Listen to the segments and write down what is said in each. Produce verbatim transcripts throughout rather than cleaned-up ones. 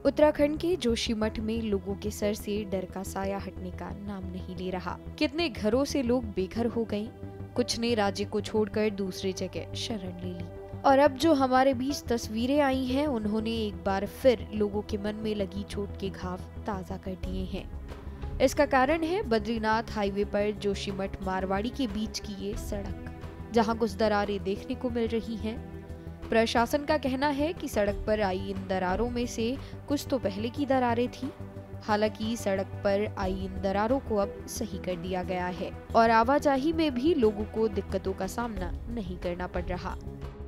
उत्तराखंड के जोशीमठ में लोगों के सर से डर का साया हटने का नाम नहीं ले रहा। कितने घरों से लोग बेघर हो गए, कुछ ने राज्य को छोड़कर दूसरी जगह शरण ले ली। और अब जो हमारे बीच तस्वीरें आई हैं, उन्होंने एक बार फिर लोगों के मन में लगी चोट के घाव ताजा कर दिए हैं। इसका कारण है बद्रीनाथ हाईवे पर जोशीमठ मारवाड़ी के बीच की ये सड़क, जहां कुछ दरारें देखने को मिल रही हैं। प्रशासन का कहना है कि सड़क पर आई इन दरारों में से कुछ तो पहले की दरारें थी। हालांकि सड़क पर आई इन दरारों को अब सही कर दिया गया है और आवाजाही में भी लोगों को दिक्कतों का सामना नहीं करना पड़ रहा।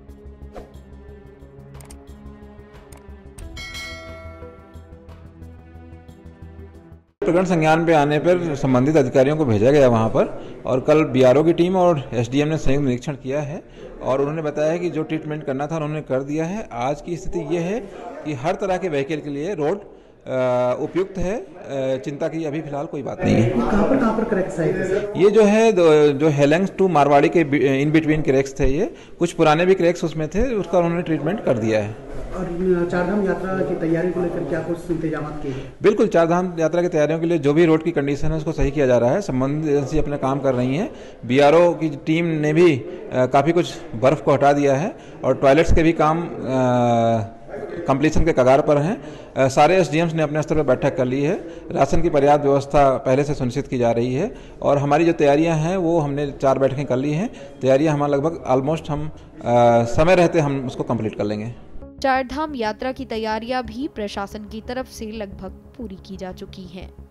प्रकरण संज्ञान पे आने पर संबंधित अधिकारियों को भेजा गया वहां पर, और कल बीआरओ की टीम और एसडीएम ने संयुक्त निरीक्षण किया है और उन्होंने बताया है कि जो ट्रीटमेंट करना था उन्होंने कर दिया है। आज की स्थिति ये है कि हर तरह के व्हीकल के लिए रोड उपयुक्त है, चिंता की अभी फिलहाल कोई बात नहीं है। कहाँ पर कहाँ पर क्रैक्स है? ये जो है जो हेलेंग्स टू मारवाड़ी के इन बिटवीन क्रैक्स थे, ये कुछ पुराने भी क्रैक्स उसमें थे, उसका उन्होंने ट्रीटमेंट कर दिया है। और चारधाम यात्रा की तैयारी को लेकर क्या कुछ इंतजाम किए हैं? बिल्कुल, चारधाम यात्रा की तैयारियों के लिए जो भी रोड की कंडीशन है उसको सही किया जा रहा है। संबंधित एजेंसी अपना काम कर रही है। बीआरओ की टीम ने भी काफ़ी कुछ बर्फ को हटा दिया है और टॉयलेट्स के भी काम कंप्लीशन के कगार पर हैं। सारे एसडीएम्स ने अपने स्तर पर बैठक कर ली है। राशन की पर्याप्त व्यवस्था पहले से सुनिश्चित की जा रही है और हमारी जो तैयारियां हैं वो हमने चार बैठकें कर ली हैं। तैयारियां हमारा लगभग ऑलमोस्ट हम आ, समय रहते हम उसको कंप्लीट कर लेंगे। चारधाम यात्रा की तैयारियां भी प्रशासन की तरफ से लगभग पूरी की जा चुकी हैं।